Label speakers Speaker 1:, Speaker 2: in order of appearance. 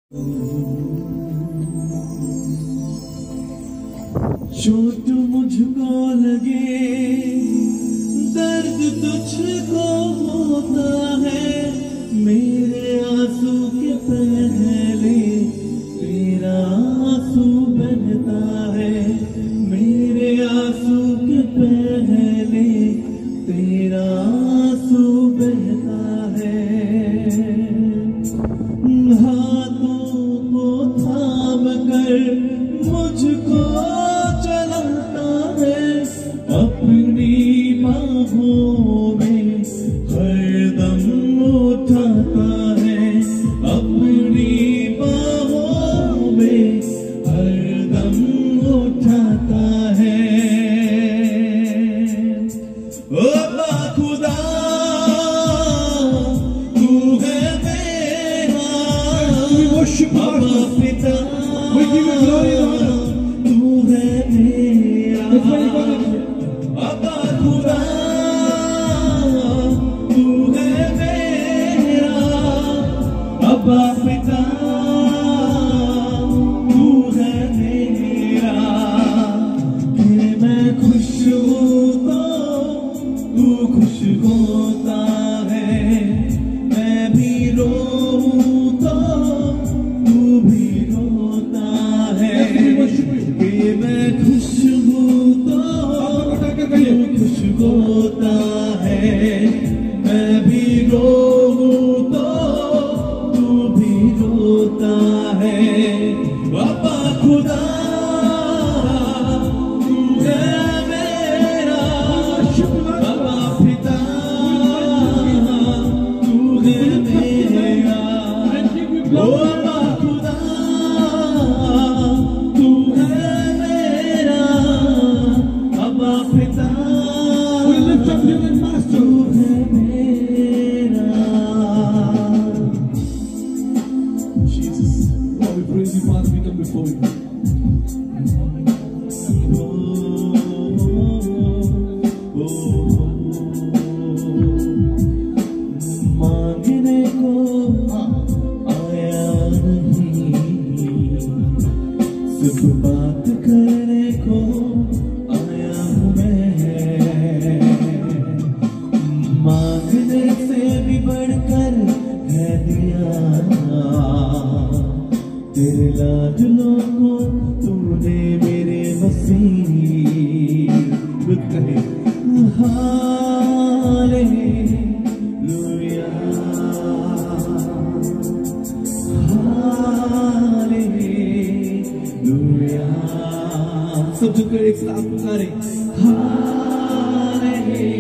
Speaker 1: चोट मुझको लगे, दर्द तुझको होता है, मेरे आंसू के पहले तेरा आंसू बहता है, मेरे आंसू के पहले तेरा आंसू बहता है। हाथों को थाम कर मुझको चलाता है, अपनी बाहों में हरदम उठाता है, अपनी बाहों में हरदम उठाता है। ओ खुदा तू है मेरा पिता, तू है मेरा अब्बा खुदा, तू है मेरा अब्बा पिता, तू है मेरा। कि मैं खुश हूँ तो तू खुश होता है, मैं भी रोऊँ तो तू भी रोता है। कि मैं खुश हूँ तो तू खुश होता है, मैं भी रोऊँ तो तू भी रोता है। बाबा खुदा तू है मेरा बाबा पिता, तू है मेरा बाबा खुदा, तू है मेरा बाबा पिता, तू है मेरा।
Speaker 2: Jesus, Lord, we praise you, Father, we come before you.
Speaker 1: मांगने को आया नहीं, सिर्फ बात करने को आया हूँ मैं। मांगने से भी बढ़कर है दिया, तेरे लाडलों को तूने मेरे मसीह कहे। हालेलुया, हालेलुया। सब झुककर एक साथ पुकारे हालेलुया।